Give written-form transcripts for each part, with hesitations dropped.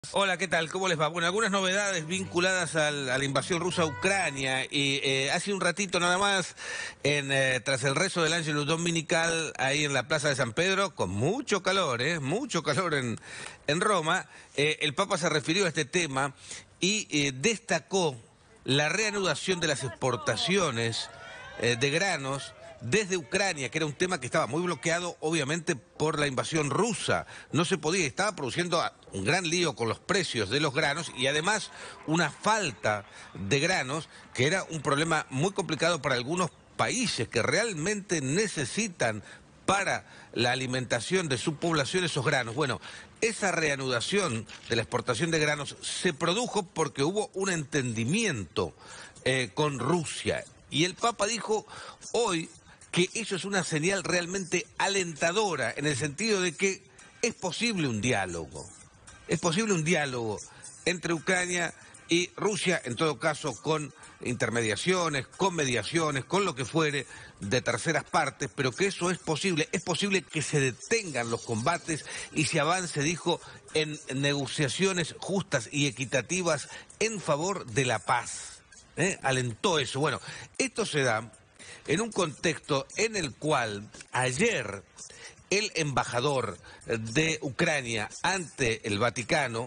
Hola, ¿qué tal? ¿Cómo les va? Bueno, algunas novedades vinculadas a la invasión rusa a Ucrania. Y hace un ratito nada más, tras el rezo del Ángelus Dominical, ahí en la Plaza de San Pedro, con mucho calor, mucho calor en Roma, el Papa se refirió a este tema y destacó la reanudación de las exportaciones de granos desde Ucrania, que era un tema que estaba muy bloqueado, obviamente, por la invasión rusa. No se podía, estaba produciendo un gran lío con los precios de los granos y además una falta de granos, que era un problema muy complicado para algunos países que realmente necesitan para la alimentación de su población esos granos. Bueno, esa reanudación de la exportación de granos se produjo porque hubo un entendimiento con Rusia. Y el Papa dijo hoy que eso es una señal realmente alentadora, en el sentido de que es posible un diálogo. Es posible un diálogo entre Ucrania y Rusia, en todo caso con intermediaciones, con mediaciones, con lo que fuere de terceras partes, pero que eso es posible que se detengan los combates y se avance, dijo, en negociaciones justas y equitativas en favor de la paz. Alentó eso. Bueno, esto se da en un contexto en el cual ayer el embajador de Ucrania ante el Vaticano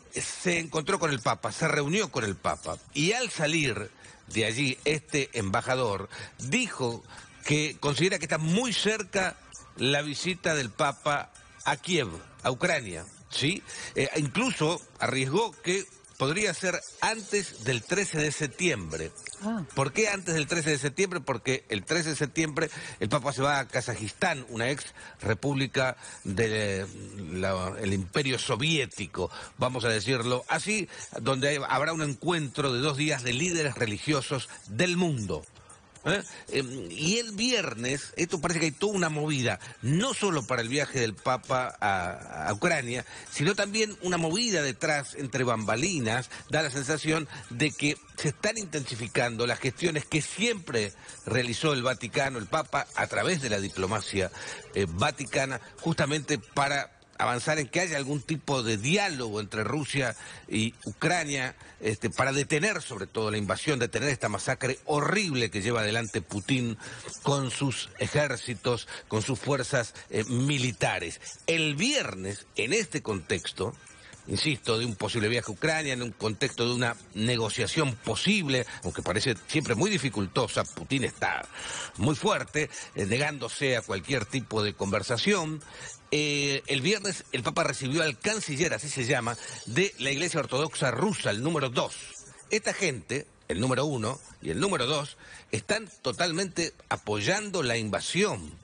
se encontró con el Papa, se reunió con el Papa, y al salir de allí este embajador dijo que considera que está muy cerca la visita del Papa a Kiev, a Ucrania, ¿sí? Incluso arriesgó que podría ser antes del 13 de septiembre. ¿Por qué antes del 13 de septiembre? Porque el 13 de septiembre el Papa se va a Kazajistán, una ex república del Imperio Soviético, vamos a decirlo así, donde habrá un encuentro de 2 días de líderes religiosos del mundo. Y el viernes, esto parece que hay toda una movida, no solo para el viaje del Papa a Ucrania, sino también una movida detrás, entre bambalinas, da la sensación de que se están intensificando las gestiones que siempre realizó el Vaticano, el Papa, a través de la diplomacia vaticana, justamente para avanzar en que haya algún tipo de diálogo entre Rusia y Ucrania, para detener sobre todo la invasión, detener esta masacre horrible que lleva adelante Putin con sus ejércitos, con sus fuerzas militares. El viernes, en este contexto, insisto, de un posible viaje a Ucrania, en un contexto de una negociación posible, aunque parece siempre muy dificultosa, Putin está muy fuerte, negándose a cualquier tipo de conversación. El viernes el Papa recibió al canciller, así se llama, de la Iglesia Ortodoxa Rusa, el número 2. Esta gente, el número 1 y el número 2, están totalmente apoyando la invasión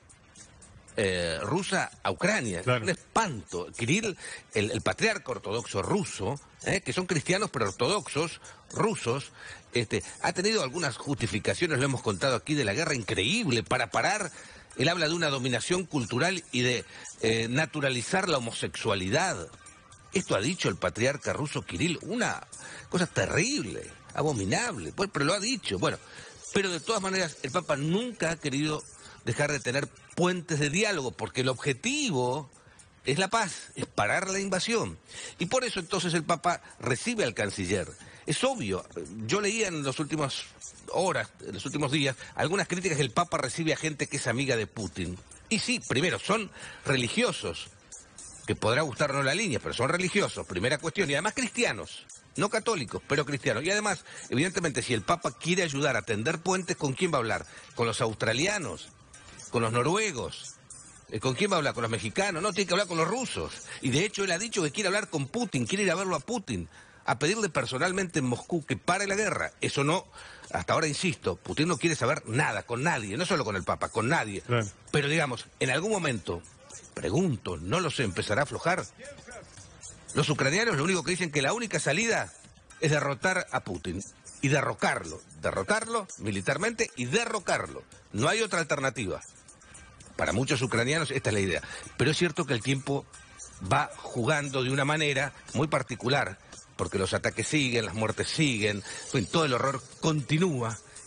rusa a Ucrania. Claro. Un espanto. Kirill, el patriarca ortodoxo ruso, que son cristianos pero ortodoxos, rusos, ha tenido algunas justificaciones, lo hemos contado aquí, de la guerra increíble para parar. Él habla de una dominación cultural y de naturalizar la homosexualidad. Esto ha dicho el patriarca ruso Kirill, una cosa terrible, abominable, pues, pero lo ha dicho. Bueno, pero de todas maneras el Papa nunca ha querido dejar de tener puentes de diálogo, porque el objetivo es la paz, es parar la invasión. Y por eso entonces el Papa recibe al canciller. Es obvio, yo leía en las últimas horas, en los últimos días, algunas críticas que el Papa recibe a gente que es amiga de Putin. Y sí, primero, son religiosos, que podrá gustarnos la línea, pero son religiosos, primera cuestión, y además cristianos. No católicos, pero cristianos. Y además, evidentemente, si el Papa quiere ayudar a tender puentes, ¿con quién va a hablar? ¿Con los australianos? ¿Con los noruegos? ¿Con quién va a hablar? ¿Con los mexicanos? No, tiene que hablar con los rusos. Y de hecho él ha dicho que quiere hablar con Putin, quiere ir a verlo a Putin, a pedirle personalmente en Moscú que pare la guerra. Eso no, hasta ahora insisto, Putin no quiere saber nada con nadie, no solo con el Papa, con nadie. Claro. Pero digamos, en algún momento, pregunto, no lo sé, empezará a aflojar. Los ucranianos lo único que dicen que la única salida es derrotar a Putin y derrocarlo militarmente y derrocarlo. No hay otra alternativa. Para muchos ucranianos esta es la idea. Pero es cierto que el tiempo va jugando de una manera muy particular, porque los ataques siguen, las muertes siguen, todo el horror continúa,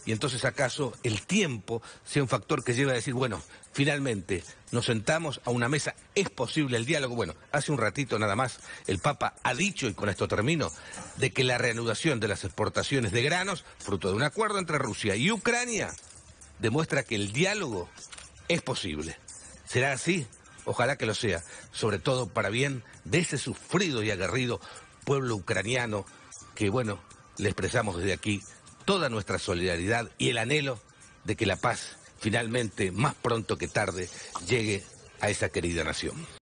y entonces acaso el tiempo sea un factor que lleve a decir, bueno, finalmente nos sentamos a una mesa, ¿es posible el diálogo? Bueno, hace un ratito nada más el Papa ha dicho, y con esto termino, de que la reanudación de las exportaciones de granos, fruto de un acuerdo entre Rusia y Ucrania, demuestra que el diálogo es posible. ¿Será así? Ojalá que lo sea, sobre todo para bien de ese sufrido y aguerrido pueblo ucraniano que, bueno, le expresamos desde aquí toda nuestra solidaridad y el anhelo de que la paz finalmente, más pronto que tarde, llegue a esa querida nación.